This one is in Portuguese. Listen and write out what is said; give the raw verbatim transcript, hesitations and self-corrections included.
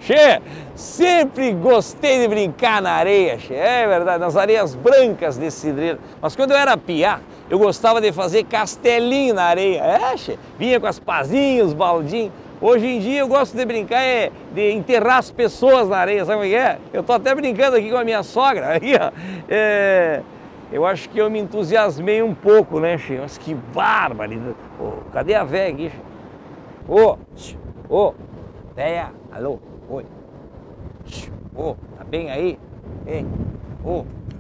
Che, sempre gostei de brincar na areia, che. É verdade, nas areias brancas desse cidreiro. Mas quando eu era piá, eu gostava de fazer castelinho na areia. É, che, vinha com as pazinhas, os baldinhos. Hoje em dia eu gosto de brincar é de enterrar as pessoas na areia, sabe o que é? Eu tô até brincando aqui com a minha sogra, aí, ó. É, eu acho que eu me entusiasmei um pouco, né, che? Mas que barbaridade. Oh, cadê a véia aqui, che? Ô, ô, véia, alô, oi. Ô, tá bem aí? Ei, ô.